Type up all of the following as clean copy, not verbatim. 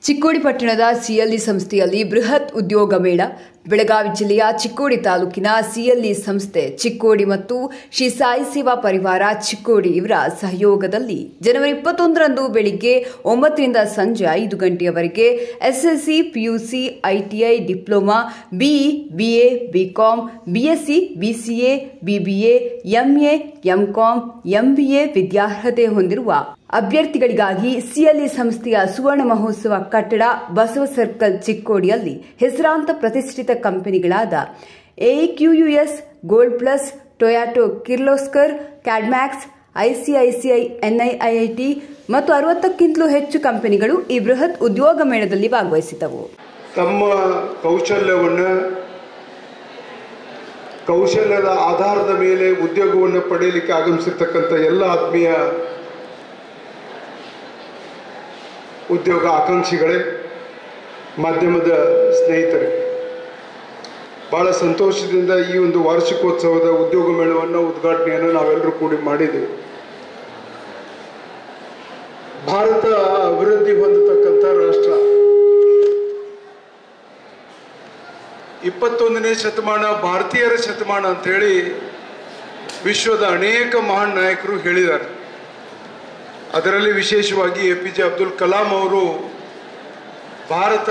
ಚಿಕ್ಕೋಡಿ ಪಟ್ಟಣದ ಸಿಎಲ್ಇ ಸಂಸ್ಥೆಯಲ್ಲಿ ಬೃಹತ್ ಉದ್ಯೋಗ ಮೇಳ. ಬೆಳಗಾವಿ ಜಿಲ್ಲೆಯ ಚಿಕ್ಕೋಡಿ ತಾಲೂಕಿನ ಸಿಎಲ್ಇ ಸಂಸ್ಥೆ ಚಿಕ್ಕೋಡಿ ಮತ್ತು ಶ್ರೀ ಸಾಯಿ ಸೇವಾ ಪರಿವಾರ ಚಿಕ್ಕೋಡಿ ಇವರ ಸಹಯೋಗದಲ್ಲಿ ಜನವರಿ 21ರಂದು ಬೆಳಿಗ್ಗೆ 9 ರಿಂದ ಸಂಜೆ 5 ಗಂಟೆಯವರೆಗೆ SLC, PUC, ITI, diploma, BE, BA, BCom, BSc, BCA, BBA, MA, MCom, MBA ವಿದ್ಯಾರ್ಹತೆ ಹೊಂದಿರುವ ಅಭ್ಯರ್ಥಿಗಳಿಗಾಗಿ ಸಿಎಲ್ಇ ಸಂಸ್ಥೆಯ ಸುವರ್ಣ ಮಹೋತ್ಸವ ಕಟ್ಟಡ ಬಸವ ಸರ್ಕಲ್ ಚಿಕ್ಕೋಡಿಯಲ್ಲಿ ಹೆಸರಾಂತ ಪ್ರತಿಷ್ಠಿತ ಕಂಪನಿಗಳಾದ Aequs, Gold Plus, Toyota Kirloskar, Cadmax, ICICI, NIIT ಮತ್ತು 60ಕ್ಕಿಂತಲೂ ಹೆಚ್ಚು ಕಂಪನಿಗಳು ಈ ಬೃಹತ್ ಉದ್ಯೋಗ ಮೇಳದಲ್ಲಿ ಭಾಗವಹಿಸಿದವು. ತಮ್ಮ ಕೌಶಲ್ಯದ ಆಧಾರದ ಮೇಲೆ ಉದ್ಯೋಗವನ್ನು ಪಡೆಯಲಿಕ್ಕೆ ಆಗಮಿಸಿರ್ತಕ್ಕಂಥ ಎಲ್ಲ ಆತ್ಮೀಯ ಉದ್ಯೋಗ ಆಕಾಂಕ್ಷಿಗಳೇ, ಮಾಧ್ಯಮದ ಸ್ನೇಹಿತರೆ, ಭಾಳ ಸಂತೋಷದಿಂದ ಈ ಒಂದು ವಾರ್ಷಿಕೋತ್ಸವದ ಉದ್ಯೋಗ ಮೇಳವನ್ನು ಉದ್ಘಾಟನೆಯನ್ನು ನಾವೆಲ್ಲರೂ ಕೂಡಿ ಮಾಡಿದ್ದೇವೆ. ಭಾರತ ಅಭಿವೃದ್ಧಿ ಹೊಂದತಕ್ಕಂಥ ರಾಷ್ಟ್ರ. 21ನೇ ಶತಮಾನ ಭಾರತೀಯರ ಶತಮಾನ ಅಂಥೇಳಿ ವಿಶ್ವದ ಅನೇಕ ಮಹಾನ್ ನಾಯಕರು ಹೇಳಿದ್ದಾರೆ. ಅದರಲ್ಲಿ ವಿಶೇಷವಾಗಿ APJ ಅಬ್ದುಲ್ ಕಲಾಂ ಅವರು ಭಾರತ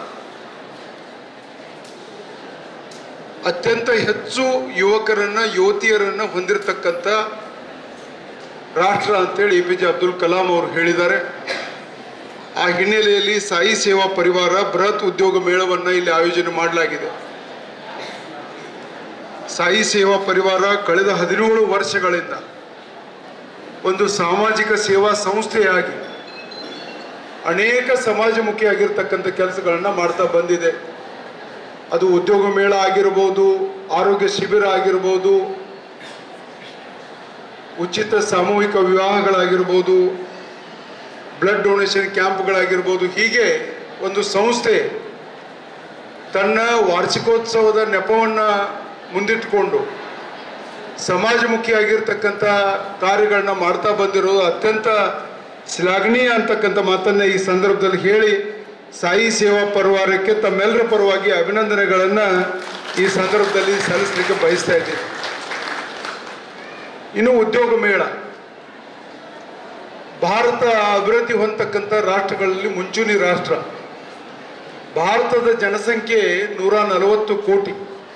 ಅತ್ಯಂತ ಹೆಚ್ಚು ಯುವತಿಯರನ್ನು ಹೊಂದಿರತಕ್ಕಂಥ ರಾಷ್ಟ್ರ ಅಂತೇಳಿ APJ ಅಬ್ದುಲ್ ಕಲಾಂ ಅವರು ಹೇಳಿದ್ದಾರೆ. ಆ ಹಿನ್ನೆಲೆಯಲ್ಲಿ ಸಾಯಿ ಸೇವಾ ಪರಿವಾರ ಬೃಹತ್ ಉದ್ಯೋಗ ಮೇಳವನ್ನು ಇಲ್ಲಿ ಆಯೋಜನೆ ಮಾಡಲಾಗಿದೆ. ಸಾಯಿ ಸೇವಾ ಪರಿವಾರ ಕಳೆದ 17 ವರ್ಷಗಳಿಂದ ಒಂದು ಸಾಮಾಜಿಕ ಸೇವಾ ಸಂಸ್ಥೆಯಾಗಿ ಅನೇಕ ಸಮಾಜಮುಖಿಯಾಗಿರ್ತಕ್ಕಂಥ ಕೆಲಸಗಳನ್ನು ಮಾಡ್ತಾ ಬಂದಿದೆ. ಅದು ಉದ್ಯೋಗ ಮೇಳ ಆಗಿರ್ಬೋದು, ಆರೋಗ್ಯ ಶಿಬಿರ ಆಗಿರ್ಬೋದು, ಉಚಿತ ಸಾಮೂಹಿಕ ವಿವಾಹಗಳಾಗಿರ್ಬೋದು, ಬ್ಲಡ್ ಡೊನೇಷನ್ ಕ್ಯಾಂಪ್ಗಳಾಗಿರ್ಬೋದು. ಹೀಗೆ ಒಂದು ಸಂಸ್ಥೆ ತನ್ನ ವಾರ್ಷಿಕೋತ್ಸವದ ನೆಪವನ್ನು ಮುಂದಿಟ್ಟುಕೊಂಡು ಸಮಾಜಮುಖಿಯಾಗಿರ್ತಕ್ಕಂಥ ಕಾರ್ಯಗಳನ್ನ ಮಾಡ್ತಾ ಬಂದಿರೋದು ಅತ್ಯಂತ ಶ್ಲಾಘನೀಯ ಅಂತಕ್ಕಂಥ ಮಾತನ್ನು ಈ ಸಂದರ್ಭದಲ್ಲಿ ಹೇಳಿ ಸಾಯಿ ಸೇವಾ ಪರಿವಾರಕ್ಕೆ ತಮ್ಮೆಲ್ಲರ ಪರವಾಗಿ ಅಭಿನಂದನೆಗಳನ್ನು ಈ ಸಂದರ್ಭದಲ್ಲಿ ಸಲ್ಲಿಸಲಿಕ್ಕೆ ಬಯಸ್ತಾ ಇದ್ದೀನಿ. ಇನ್ನು ಉದ್ಯೋಗ ಮೇಳ ಭಾರತ ಅಭಿವೃದ್ಧಿ ಹೊಂದತಕ್ಕಂಥ ರಾಷ್ಟ್ರಗಳಲ್ಲಿ ಮುಂಚೂಣಿ ರಾಷ್ಟ್ರ. ಭಾರತದ ಜನಸಂಖ್ಯೆ 140 ಕೋಟಿ.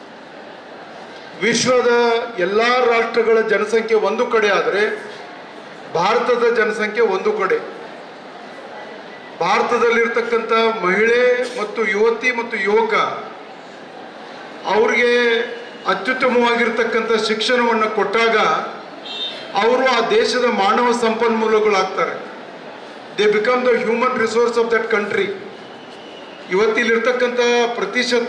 ವಿಶ್ವದ ಎಲ್ಲ ರಾಷ್ಟ್ರಗಳ ಜನಸಂಖ್ಯೆ ಒಂದು ಕಡೆ ಆದರೆ ಭಾರತದ ಜನಸಂಖ್ಯೆ ಒಂದು ಕಡೆ. ಭಾರತದಲ್ಲಿರ್ತಕ್ಕಂಥ ಮಹಿಳೆ ಮತ್ತು ಯುವತಿ ಮತ್ತು ಯುವಕ ಅವ್ರಿಗೆ ಅತ್ಯುತ್ತಮವಾಗಿರ್ತಕ್ಕಂಥ ಶಿಕ್ಷಣವನ್ನು ಕೊಟ್ಟಾಗ ಅವರು ಆ ದೇಶದ ಮಾನವ ಸಂಪನ್ಮೂಲಗಳಾಗ್ತಾರೆ. They become the human resource of that country. ಇವತ್ತಿಲಿರ್ತಕ್ಕಂಥ ಪ್ರತಿಶತ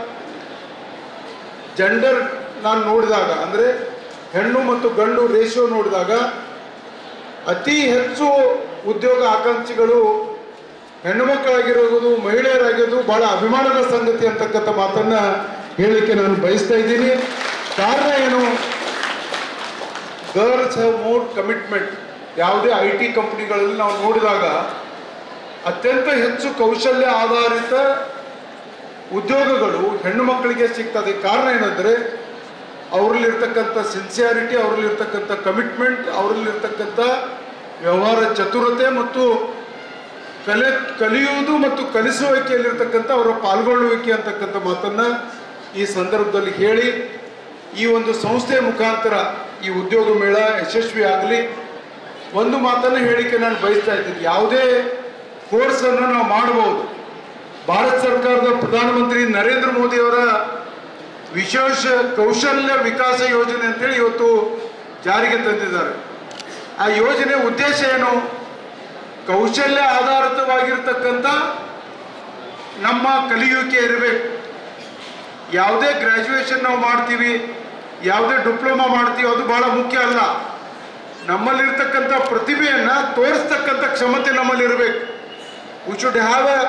ಜೆಂಡರ್ ನಾನು ನೋಡಿದಾಗ, ಅಂದರೆ ಹೆಣ್ಣು ಮತ್ತು ಗಂಡು ರೇಷಿಯೋ ನೋಡಿದಾಗ ಅತಿ ಹೆಚ್ಚು ಉದ್ಯೋಗ ಆಕಾಂಕ್ಷಿಗಳು ಹೆಣ್ಣು ಮಕ್ಕಳಾಗಿರೋದು, ಮಹಿಳೆಯರಾಗಿರೋದು ಬಹಳ ಅಭಿಮಾನದ ಸಂಗತಿ ಅಂತಕ್ಕಂಥ ಮಾತನ್ನು ಹೇಳಲಿಕ್ಕೆ ನಾನು ಬಯಸ್ತಾ ಇದ್ದೀನಿ. ಕಾರಣ ಏನು? Girls have more commitment. ಯಾವುದೇ IT ಕಂಪ್ನಿಗಳಲ್ಲಿ ನಾವು ನೋಡಿದಾಗ ಅತ್ಯಂತ ಹೆಚ್ಚು ಕೌಶಲ್ಯ ಆಧಾರಿತ ಉದ್ಯೋಗಗಳು ಹೆಣ್ಣು ಮಕ್ಕಳಿಗೆ ಸಿಗ್ತದೆ. ಕಾರಣ ಏನಂದರೆ ಅವರಲ್ಲಿರ್ತಕ್ಕಂಥ ಸಿನ್ಸಿಯಾರಿಟಿ, ಅವರಲ್ಲಿರ್ತಕ್ಕಂಥ ಕಮಿಟ್ಮೆಂಟ್, ಅವರಲ್ಲಿರ್ತಕ್ಕಂಥ ವ್ಯವಹಾರ ಚತುರತೆ ಮತ್ತು ಕಲಿಯುವುದು ಮತ್ತು ಕಲಿಸುವಿಕೆಯಲ್ಲಿರ್ತಕ್ಕಂಥ ಅವರ ಪಾಲ್ಗೊಳ್ಳುವಿಕೆ ಅಂತಕ್ಕಂಥ ಮಾತನ್ನು ಈ ಸಂದರ್ಭದಲ್ಲಿ ಹೇಳಿ, ಈ ಒಂದು ಸಂಸ್ಥೆಯ ಮುಖಾಂತರ ಈ ಉದ್ಯೋಗ ಮೇಳ ಯಶಸ್ವಿ ಆಗಲಿ ಒಂದು ಮಾತನ್ನು ಹೇಳಿಕೆ ನಾನು ಬಯಸ್ತಾ ಇದ್ದೀನಿ. ಯಾವುದೇ ಕೋರ್ಸನ್ನು ನಾವು ಮಾಡಬಹುದು. ಭಾರತ ಸರ್ಕಾರದ ಪ್ರಧಾನಮಂತ್ರಿ ನರೇಂದ್ರ ಮೋದಿಯವರ ವಿಶೇಷ ಕೌಶಲ್ಯ ವಿಕಾಸ ಯೋಜನೆ ಅಂತೇಳಿ ಇವತ್ತು ಜಾರಿಗೆ ತಂದಿದ್ದಾರೆ. ಆ ಯೋಜನೆ ಉದ್ದೇಶ ಏನು? ಕೌಶಲ್ಯ ಆಧಾರಿತವಾಗಿರ್ತಕ್ಕಂಥ ನಮ್ಮ ಕಲಿಯುವಿಕೆ ಇರಬೇಕು. ಯಾವುದೇ ಗ್ರ್ಯಾಜುಯೇಷನ್ ನಾವು ಮಾಡ್ತೀವಿ, ಯಾವುದೇ ಡಿಪ್ಲೊಮಾ ಮಾಡ್ತೀವಿ, ಅದು ಬಹಳ ಮುಖ್ಯ ಅಲ್ಲ. ನಮ್ಮಲ್ಲಿರ್ತಕ್ಕಂಥ ಪ್ರತಿಭೆಯನ್ನು ತೋರಿಸ್ತಕ್ಕಂಥ ಕ್ಷಮತೆ ನಮ್ಮಲ್ಲಿರಬೇಕು. We should have a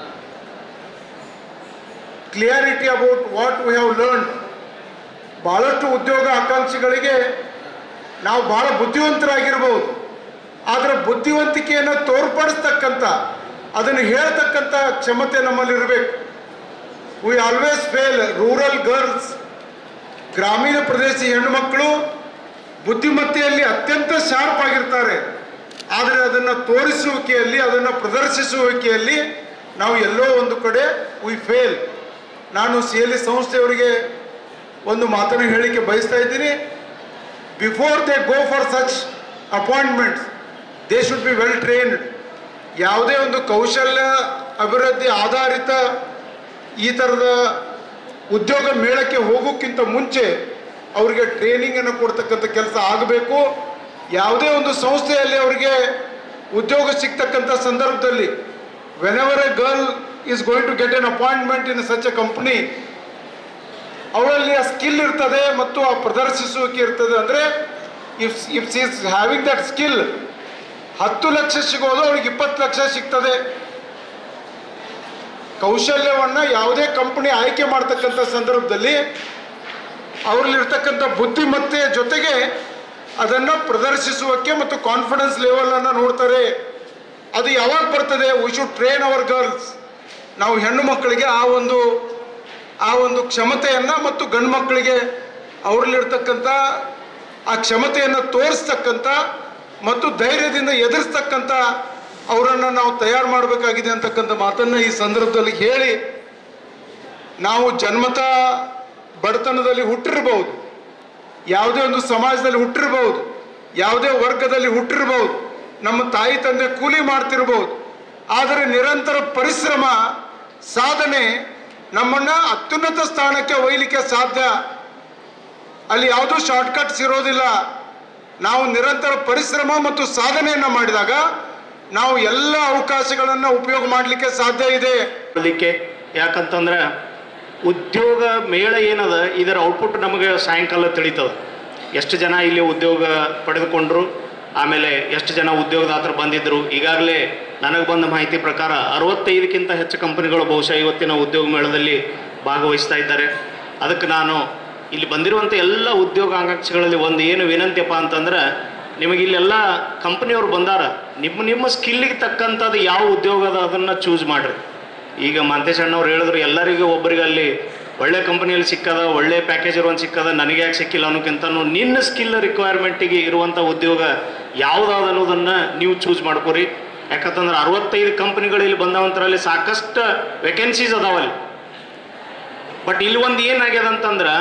clarity about what we have learn. ಭಾಳಷ್ಟು ಉದ್ಯೋಗ ಆಕಾಂಕ್ಷಿಗಳಿಗೆ ನಾವು ಭಾಳ ಬುದ್ಧಿವಂತರಾಗಿರ್ಬೋದು, ಆದರೆ ಬುದ್ಧಿವಂತಿಕೆಯನ್ನು ತೋರ್ಪಡಿಸ್ತಕ್ಕಂಥ ಅದನ್ನು ಹೇಳ್ತಕ್ಕಂಥ ಕ್ಷಮತೆ ನಮ್ಮಲ್ಲಿರಬೇಕು. We always fail. Rural girls, ಗ್ರಾಮೀಣ ಪ್ರದೇಶ ಹೆಣ್ಣುಮಕ್ಕಳು ಬುದ್ಧಿಮತ್ತೆಯಲ್ಲಿ ಅತ್ಯಂತ ಶಾರ್ಪ್ ಆಗಿರ್ತಾರೆ. ಆದರೆ ಅದನ್ನು ತೋರಿಸುವಿಕೆಯಲ್ಲಿ, ಅದನ್ನು ಪ್ರದರ್ಶಿಸುವಿಕೆಯಲ್ಲಿ ನಾವು ಎಲ್ಲೋ ಒಂದು ಕಡೆ ವಿ ಫೇಲ್. ನಾನು CLE ಸಂಸ್ಥೆಯವರಿಗೆ ಒಂದು ಮಾತನ್ನು ಹೇಳಿಕೆ ಬಯಸ್ತಾ ಇದ್ದೀನಿ. Before they go for such appointments, they should be well trained. ಯಾವುದೇ ಒಂದು ಕೌಶಲ್ಯ ಅಭಿವೃದ್ಧಿ ಆಧಾರಿತ ಈ ಥರದ ಉದ್ಯೋಗ ಮೇಳಕ್ಕೆ ಹೋಗೋಕ್ಕಿಂತ ಮುಂಚೆ ಅವರಿಗೆ ಟ್ರೈನಿಂಗನ್ನು ಕೊಡ್ತಕ್ಕಂಥ ಕೆಲಸ ಆಗಬೇಕು. ಯಾವುದೇ ಒಂದು ಸಂಸ್ಥೆಯಲ್ಲಿ ಅವರಿಗೆ ಉದ್ಯೋಗ ಸಿಗ್ತಕ್ಕಂಥ ಸಂದರ್ಭದಲ್ಲಿ, whenever a girl is going to get an appointment in such a company, ಅವಳಲ್ಲಿ ಆ ಸ್ಕಿಲ್ ಇರ್ತದೆ ಮತ್ತು ಆ ಪ್ರದರ್ಶಿಸುವಿಕೆ ಇರ್ತದೆ. ಅಂದರೆ if she is having that skill, 10 lakh ಸಿಗೋದು ಅವ್ರಿಗೆ 20 ಲಕ್ಷ ಸಿಗ್ತದೆ. ಕೌಶಲ್ಯವನ್ನು ಯಾವುದೇ ಕಂಪನಿ ಆಯ್ಕೆ ಮಾಡ್ತಕ್ಕಂಥ ಸಂದರ್ಭದಲ್ಲಿ ಅವರಲ್ಲಿರ್ತಕ್ಕಂಥ ಬುದ್ಧಿಮತ್ತೆಯ ಜೊತೆಗೆ ಅದನ್ನು ಪ್ರದರ್ಶಿಸುವಕ್ಕೆ ಮತ್ತು ಕಾನ್ಫಿಡೆನ್ಸ್ ಲೆವೆಲನ್ನು ನೋಡ್ತಾರೆ. ಅದು ಯಾವಾಗ ಬರ್ತದೆ? We should train our girls. ನಾವು ಹೆಣ್ಣು ಮಕ್ಕಳಿಗೆ ಆ ಒಂದು ಕ್ಷಮತೆಯನ್ನು ಮತ್ತು ಗಂಡು ಮಕ್ಕಳಿಗೆ ಅವರಲ್ಲಿರ್ತಕ್ಕಂಥ ಆ ಕ್ಷಮತೆಯನ್ನು ತೋರಿಸ್ತಕ್ಕಂಥ ಮತ್ತು ಧೈರ್ಯದಿಂದ ಎದುರಿಸ್ತಕ್ಕಂಥ ಅವರನ್ನು ನಾವು ತಯಾರು ಮಾಡಬೇಕಾಗಿದೆ ಅಂತಕ್ಕಂಥ ಮಾತನ್ನು ಈ ಸಂದರ್ಭದಲ್ಲಿ ಹೇಳಿ, ನಾವು ಜನ್ಮತ ಬಡತನದಲ್ಲಿ ಹುಟ್ಟಿರ್ಬೋದು, ಯಾವುದೇ ಒಂದು ಸಮಾಜದಲ್ಲಿ ಹುಟ್ಟಿರ್ಬೋದು, ಯಾವುದೇ ವರ್ಗದಲ್ಲಿ ಹುಟ್ಟಿರ್ಬೋದು, ನಮ್ಮ ತಾಯಿ ತಂದೆ ಕೂಲಿ ಮಾಡ್ತಿರ್ಬೋದು. ಆದರೆ ನಿರಂತರ ಪರಿಶ್ರಮ, ಸಾಧನೆ ನಮ್ಮನ್ನು ಅತ್ಯುನ್ನತ ಸ್ಥಾನಕ್ಕೆ ಒಯ್ಯಲಿಕ್ಕೆ ಸಾಧ್ಯ. ಅಲ್ಲಿ ಯಾವುದೂ ಶಾರ್ಟ್ಕಟ್ಸ್ ಇರೋದಿಲ್ಲ. ನಾವು ನಿರಂತರ ಪರಿಶ್ರಮ ಮತ್ತು ಸಾಧನೆಯನ್ನು ಮಾಡಿದಾಗ ನಾವು ಎಲ್ಲ ಅವಕಾಶಗಳನ್ನು ಉಪಯೋಗ ಮಾಡಲಿಕ್ಕೆ ಸಾಧ್ಯ ಇದೆ. ಯಾಕಂತಂದ್ರೆ ಉದ್ಯೋಗ ಮೇಳ ಏನದ, ಇದರ ಔಟ್ಪುಟ್ ನಮಗೆ ಸಾಯಂಕಾಲ ತಿಳಿತದೆ. ಎಷ್ಟು ಜನ ಇಲ್ಲಿ ಉದ್ಯೋಗ ಪಡೆದುಕೊಂಡ್ರು, ಆಮೇಲೆ ಎಷ್ಟು ಜನ ಉದ್ಯೋಗದಾತರು ಬಂದಿದ್ದರು. ಈಗಾಗಲೇ ನನಗೆ ಬಂದ ಮಾಹಿತಿ ಪ್ರಕಾರ 65ಕ್ಕಿಂತ ಹೆಚ್ಚು ಕಂಪನಿಗಳು ಬಹುಶಃ ಇವತ್ತಿನ ಉದ್ಯೋಗ ಮೇಳದಲ್ಲಿ ಭಾಗವಹಿಸ್ತಾ ಇದ್ದಾರೆ. ಅದಕ್ಕೆ ನಾನು ಇಲ್ಲಿ ಬಂದಿರುವಂಥ ಎಲ್ಲ ಉದ್ಯೋಗಾಕಾಂಕ್ಷಿಗಳಲ್ಲಿ ಒಂದು ಏನು ವಿನಂತಿಯಪ್ಪ ಅಂತಂದ್ರೆ, ನಿಮಗೆ ಇಲ್ಲೆಲ್ಲ ಕಂಪ್ನಿಯವ್ರು ಬಂದಾರ, ನಿಮ್ಮ ಸ್ಕಿಲ್ಲಿಗೆ ತಕ್ಕಂಥದ್ದು ಯಾವ ಉದ್ಯೋಗ ಅದ ಅದನ್ನು ಚೂಸ್ ಮಾಡಿರಿ. ಈಗ ಮಂತೇಶ್ ಅಣ್ಣವ್ರು ಹೇಳಿದ್ರು ಎಲ್ಲರಿಗೂ ಒಬ್ಬರಿಗೆ ಅಲ್ಲಿ ಒಳ್ಳೆ ಕಂಪನಿಯಲ್ಲಿ ಸಿಕ್ಕದ, ಒಳ್ಳೆ ಪ್ಯಾಕೇಜ್ ಇರುವಂಥ ಸಿಕ್ಕದ, ನನಗೆ ಯಾಕೆ ಸಿಕ್ಕಿಲ್ಲ ಅನ್ನೋಕ್ಕಿಂತನೂ ನಿನ್ನ ಸ್ಕಿಲ್ ರಿಕ್ವೈರ್ಮೆಂಟಿಗೆ ಇರುವಂಥ ಉದ್ಯೋಗ ಯಾವುದಾದ ಅನ್ನೋದನ್ನು ನೀವು ಚೂಸ್ ಮಾಡ್ಕೊರಿ. ಯಾಕಂತಂದ್ರೆ 65 ಕಂಪ್ನಿಗಳು ಇಲ್ಲಿ ಬಂದವಂತರಲ್ಲಿ ಸಾಕಷ್ಟು ವೇಕೆನ್ಸೀಸ್ ಅದಾವಲ್ಲಿ. ಬಟ್ ಇಲ್ಲಿ ಒಂದು ಏನಾಗ್ಯದ ಅಂತಂದ್ರೆ,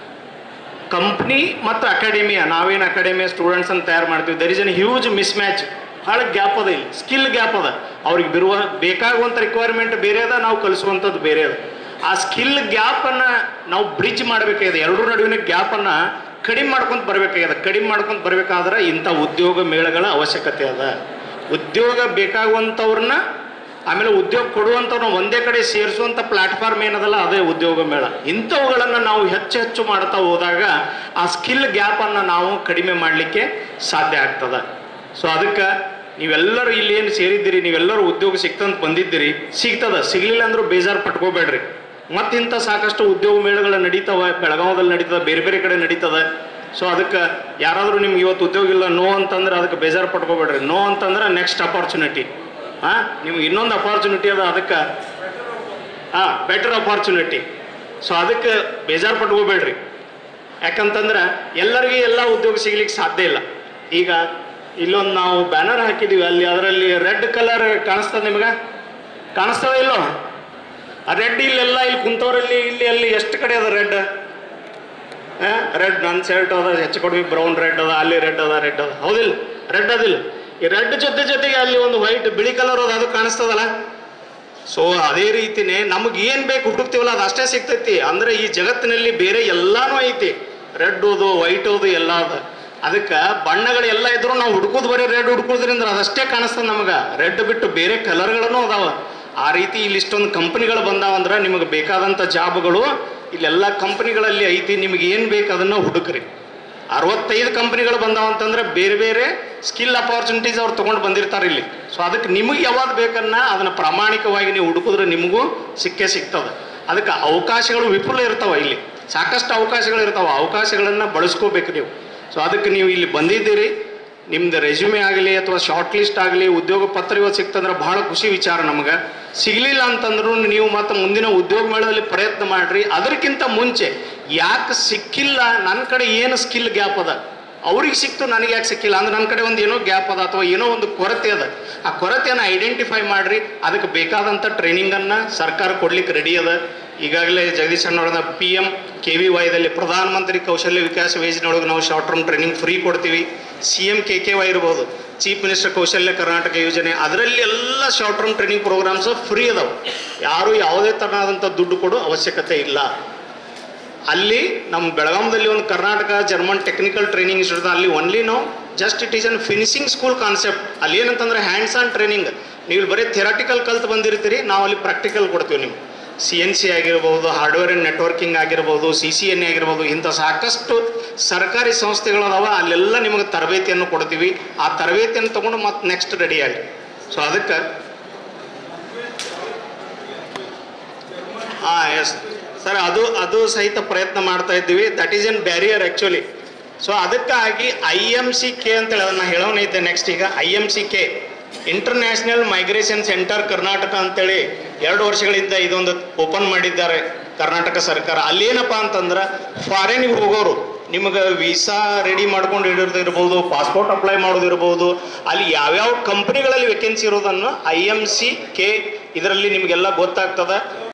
ಕಂಪ್ನಿ ಮತ್ತು ಅಕಾಡೆಮಿಯಾ, ನಾವೇನು ಅಕಾಡೆಮಿಯಾ ಸ್ಟೂಡೆಂಟ್ಸನ್ನು ತಯಾರು ಮಾಡ್ತೀವಿ, there is an huge mismatch. ಭಾಳ ಗ್ಯಾಪ್ ಅದ, ಇಲ್ಲಿ ಸ್ಕಿಲ್ ಗ್ಯಾಪ್ ಅದ. ಅವ್ರಿಗೆ ಬೇಕಾಗುವಂಥ ರಿಕ್ವೈರ್ಮೆಂಟ್ ಬೇರೆ ಅದ, ನಾವು ಕಲಿಸುವಂಥದ್ದು ಬೇರೆ ಅದ. ಆ ಸ್ಕಿಲ್ ಗ್ಯಾಪನ್ನು ನಾವು ಬ್ರಿಡ್ಜ್ ಮಾಡಬೇಕಾಗಿದೆ. ಎರಡರ ನಡುವಿನ ಗ್ಯಾಪನ್ನು ಕಡಿಮೆ ಮಾಡ್ಕೊಂತ ಬರಬೇಕಾಗಿದೆ. ಕಡಿಮೆ ಮಾಡ್ಕೊಂತ ಬರಬೇಕಾದ್ರೆ ಇಂಥ ಉದ್ಯೋಗ ಮೇಳಗಳ ಅವಶ್ಯಕತೆ ಅದ. ಉದ್ಯೋಗ ಬೇಕಾಗುವಂಥವ್ರನ್ನ, ಆಮೇಲೆ ಉದ್ಯೋಗ ಕೊಡುವಂಥವ್ರನ್ನ ಒಂದೇ ಕಡೆ ಸೇರಿಸುವಂಥ ಪ್ಲಾಟ್ಫಾರ್ಮ್ ಏನದಲ್ಲ, ಅದೇ ಉದ್ಯೋಗ ಮೇಳ. ಇಂಥವುಗಳನ್ನು ನಾವು ಹೆಚ್ಚು ಮಾಡ್ತಾ ಹೋದಾಗ ಆ ಸ್ಕಿಲ್ ಗ್ಯಾಪನ್ನು ನಾವು ಕಡಿಮೆ ಮಾಡಲಿಕ್ಕೆ ಸಾಧ್ಯ ಆಗ್ತದೆ. ಸೊ ಅದಕ್ಕೆ ನೀವೆಲ್ಲರೂ ಇಲ್ಲಿ ಏನು ಸೇರಿದ್ದೀರಿ, ನೀವೆಲ್ಲರೂ ಉದ್ಯೋಗ ಸಿಕ್ತಂತ ಬಂದಿದ್ದೀರಿ, ಸಿಗಲಿಲ್ಲ ಅಂದರೂ ಬೇಜಾರು ಪಟ್ಕೋಬೇಡ್ರಿ. ಮತ್ತಿಂಥ ಸಾಕಷ್ಟು ಉದ್ಯೋಗ ಮೇಳಗಳು ನಡೀತವೆ, ಬೆಳಗಾವದಲ್ಲಿ ನಡೀತದೆ, ಬೇರೆ ಬೇರೆ ಕಡೆ ನಡೀತದೆ. ಸೊ ಅದಕ್ಕೆ ಯಾರಾದರೂ ನಿಮ್ಗೆ ಇವತ್ತು ಉದ್ಯೋಗ ಇಲ್ಲ ನೋ ಅಂತಂದ್ರೆ ಅದಕ್ಕೆ ಬೇಜಾರು ಪಟ್ಕೋಬೇಡ್ರಿ. ನೋ ಅಂತಂದ್ರೆ ನೆಕ್ಸ್ಟ್ ಅಪಾರ್ಚುನಿಟಿ, ನಿಮ್ಗೆ ಇನ್ನೊಂದು ಅಪಾರ್ಚುನಿಟಿ ಅದ, ಅದಕ್ಕೆ ಬೆಟರ್ ಅಪಾರ್ಚುನಿಟಿ. ಸೊ ಅದಕ್ಕೆ ಬೇಜಾರು ಪಟ್ಕೋಬೇಡ್ರಿ. ಯಾಕಂತಂದ್ರೆ ಎಲ್ಲರಿಗೂ ಎಲ್ಲ ಉದ್ಯೋಗ ಸಿಗ್ಲಿಕ್ಕೆ ಸಾಧ್ಯ ಇಲ್ಲ. ಈಗ ಇಲ್ಲೊಂದು ನಾವು ಬ್ಯಾನರ್ ಹಾಕಿದ್ದೀವಿ, ಅದರಲ್ಲಿ ರೆಡ್ ಕಲರ್ ಕಾಣಿಸ್ತದೆ, ನಿಮ್ಗೆ ಕಾಣಿಸ್ತದ ಇಲ್ಲೋ? ಆ ರೆಡ್ ಇಲ್ಲೆಲ್ಲ ಇಲ್ಲಿ ಕುಂತವ್ರಲ್ಲಿ ಅಲ್ಲಿ ಎಷ್ಟು ಕಡೆ ಅದ ರೆಡ್? ರೆಡ್ ನನ್ನ ಶರ್ಟ್ ಅದ, ಹೆಚ್ಚು ಕಡಿಮೆ ಬ್ರೌನ್ ರೆಡ್ ಅದ, ಅಲ್ಲಿ ರೆಡ್ ಅದ, ಹೌದಿಲ್ಲ? ರೆಡ್ ಅದಿಲ್ಲ. ಈ ರೆಡ್ ಜೊತೆಗೆ ಅಲ್ಲಿ ಒಂದು ವೈಟ್ ಬಿಳಿ ಕಲರ್ ಅದ, ಅದು ಕಾಣಿಸ್ತದಲ್ಲ. ಸೊ ಅದೇ ರೀತಿನೇ ನಮಗೆ ಏನು ಬೇಕು ಹುಡುಕ್ತೀವಲ್ಲ ಅದು ಅಷ್ಟೇ ಸಿಗ್ತೈತಿ. ಅಂದರೆ ಈ ಜಗತ್ತಿನಲ್ಲಿ ಬೇರೆ ಎಲ್ಲಾನು ಐತಿ, ರೆಡ್ ಓದು ವೈಟ್ ಓದು ಎಲ್ಲ ಅದ. ಅದಕ್ಕೆ ಬಣ್ಣಗಳು ಎಲ್ಲ ಇದ್ರು ನಾವು ಹುಡುಕೋದು ಬರೀ ರೆಡ್ ಹುಡುಕೋದ್ರಿಂದ ಅದಷ್ಟೇ ಕಾಣಿಸ್ತದೆ ನಮಗೆ. ರೆಡ್ ಬಿಟ್ಟು ಬೇರೆ ಕಲರ್ಗಳೂ ಅದಾವ. ಆ ರೀತಿ ಇಲ್ಲಿ ಇಷ್ಟೊಂದು ಕಂಪ್ನಿಗಳು ಬಂದಾವಂದ್ರೆ ನಿಮಗೆ ಬೇಕಾದಂಥ ಜಾಬ್ಗಳು ಇಲ್ಲೆಲ್ಲ ಕಂಪ್ನಿಗಳಲ್ಲಿ ಐತಿ. ನಿಮಗೆ ಏನು ಬೇಕು ಅದನ್ನು ಹುಡುಕ್ರಿ. 65 ಕಂಪ್ನಿಗಳು ಬಂದಾವಂತಂದ್ರೆ ಬೇರೆ ಬೇರೆ ಸ್ಕಿಲ್ ಅಪಾರ್ಚುನಿಟೀಸ್ ಅವ್ರು ತೊಗೊಂಡು ಬಂದಿರ್ತಾರೆ ಇಲ್ಲಿ. ಸೊ ಅದಕ್ಕೆ ನಿಮಗೆ ಯಾವ್ದು ಬೇಕನ್ನ ಅದನ್ನು ಪ್ರಾಮಾಣಿಕವಾಗಿ ನೀವು ಹುಡುಕಿದ್ರೆ ನಿಮಗೂ ಸಿಗ್ತದೆ. ಅದಕ್ಕೆ ಅವಕಾಶಗಳು ವಿಪುಲ ಇರ್ತಾವೆ, ಇಲ್ಲಿ ಸಾಕಷ್ಟು ಅವಕಾಶಗಳು ಇರ್ತಾವೆ. ಅವಕಾಶಗಳನ್ನು ಬಳಸ್ಕೋಬೇಕು ನೀವು. ಸೊ ಅದಕ್ಕೆ ನೀವು ಇಲ್ಲಿ ಬಂದಿದ್ದೀರಿ. ನಿಮ್ದು ರೆಸ್ಯೂಮೆ ಆಗಲಿ ಅಥವಾ ಶಾರ್ಟ್ ಲಿಸ್ಟ್ ಆಗಲಿ ಉದ್ಯೋಗ ಪತ್ರ ಇವತ್ತು ಸಿಕ್ತಂದ್ರೆ ಭಾಳ ಖುಷಿ ವಿಚಾರ ನಮಗೆ. ಸಿಗಲಿಲ್ಲ ಅಂತಂದ್ರೂ ನೀವು ಮತ್ತೆ ಮುಂದಿನ ಉದ್ಯೋಗ ಮೇಳದಲ್ಲಿ ಪ್ರಯತ್ನ ಮಾಡಿರಿ. ಅದಕ್ಕಿಂತ ಮುಂಚೆ ಯಾಕೆ ಸಿಕ್ಕಿಲ್ಲ, ನನ್ನ ಕಡೆ ಏನು ಸ್ಕಿಲ್ ಗ್ಯಾಪ್ ಅದ, ಅವ್ರಿಗೆ ಸಿಕ್ತು ನನಗೆ ಯಾಕೆ ಸಿಕ್ಕಿಲ್ಲ ಅಂದ್ರೆ ನನ್ನ ಕಡೆ ಒಂದು ಏನೋ ಗ್ಯಾಪ್ ಅದ ಅಥವಾ ಏನೋ ಒಂದು ಕೊರತೆ ಅದ. ಆ ಕೊರತೆಯನ್ನು ಐಡೆಂಟಿಫೈ ಮಾಡಿರಿ. ಅದಕ್ಕೆ ಬೇಕಾದಂಥ ಟ್ರೈನಿಂಗನ್ನು ಸರ್ಕಾರ ಕೊಡ್ಲಿಕ್ಕೆ ರೆಡಿ ಅದ. ಈಗಾಗಲೇ ಜಗದೀಶ್ ಅಣ್ಣವ್ರನ್ನ PMKVYದಲ್ಲಿ ಪ್ರಧಾನಮಂತ್ರಿ ಕೌಶಲ್ಯ ವಿಕಾಸ ಯೋಜನೆಯೊಳಗೆ ನಾವು ಶಾರ್ಟ್ ಟರ್ಮ್ ಟ್ರೈನಿಂಗ್ ಫ್ರೀ ಕೊಡ್ತೀವಿ. CMKKY ಇರ್ಬೋದು, ಚೀಫ್ ಮಿನಿಸ್ಟರ್ ಕೌಶಲ್ಯ ಕರ್ನಾಟಕ ಯೋಜನೆ, ಅದರಲ್ಲಿ ಎಲ್ಲ short term training programmes free ಅದಾವೆ. ಯಾರು ಯಾವುದೇ ಥರನಾದಂಥ ದುಡ್ಡು ಕೊಡೋ ಅವಶ್ಯಕತೆ ಇಲ್ಲ. ಅಲ್ಲಿ ನಮ್ಮ ಬೆಳಗಾಮದಲ್ಲಿ ಒಂದು Karnataka German technical training institute, ಅಲ್ಲಿ ಓನ್ಲಿ ನಾವು just it is an finishing school concept. ಅಲ್ಲಿ ಏನಂತಂದ್ರೆ ಹ್ಯಾಂಡ್ಸ್ ಆನ್ ಟ್ರೈನಿಂಗ್. ನೀವು ಬರೀ ಥಿಯರಾಟಿಕಲ್ ಕಲ್ತು ಬಂದಿರ್ತೀರಿ, ನಾವು ಅಲ್ಲಿ ಪ್ರಾಕ್ಟಿಕಲ್ ಕೊಡ್ತೀವಿ. ನಿಮ್ಗೆ CNC ಆಗಿರ್ಬೋದು, ಹಾರ್ಡ್ವೇರ್ ಆ್ಯಂಡ್ ನೆಟ್ವರ್ಕಿಂಗ್ ಆಗಿರ್ಬೋದು, CCNA ಆಗಿರ್ಬೋದು, ಇಂಥ ಸಾಕಷ್ಟು ಸರ್ಕಾರಿ ಸಂಸ್ಥೆಗಳದಾವ. ಅಲ್ಲೆಲ್ಲ ನಿಮಗೆ ತರಬೇತಿಯನ್ನು ಕೊಡ್ತೀವಿ. ಆ ತರಬೇತಿಯನ್ನು ತೊಗೊಂಡು ಮತ್ತೆ ನೆಕ್ಸ್ಟ್ ರೆಡಿ ಆಗಿ. ಸೊ ಅದಕ್ಕೆ ಎಸ್ ಸರ್, ಅದು ಸಹಿತ ಪ್ರಯತ್ನ ಮಾಡ್ತಾ ಇದ್ದೀವಿ. That is an barrier actually. So ಅದಕ್ಕಾಗಿ IMCK ಅಂತೇಳಿ ಅದನ್ನು ಹೇಳೋನೈತೆ. ನೆಕ್ಸ್ಟ್ ಈಗ IMCK international migration centre Karnataka ಅಂತೇಳಿ 2 ವರ್ಷಗಳಿಂದ ಇದೊಂದು ಓಪನ್ ಮಾಡಿದ್ದಾರೆ ಕರ್ನಾಟಕ ಸರ್ಕಾರ. ಅಲ್ಲೇನಪ್ಪ ಅಂತಂದ್ರೆ ಫಾರಿನ್ಗೆ ಹೋಗೋರು ನಿಮಗೆ ವೀಸಾ ರೆಡಿ ಮಾಡ್ಕೊಂಡು ಇರ್ಬೋದು, ಪಾಸ್ಪೋರ್ಟ್ ಅಪ್ಲೈ ಮಾಡೋದಿರ್ಬೋದು, ಅಲ್ಲಿ ಯಾವ್ಯಾವ ಕಂಪ್ನಿಗಳಲ್ಲಿ ವೇಕೆನ್ಸಿ ಇರೋದನ್ನು IMCK ಇದರಲ್ಲಿ ನಿಮಗೆಲ್ಲ ಗೊತ್ತಾಗ್ತದೆ.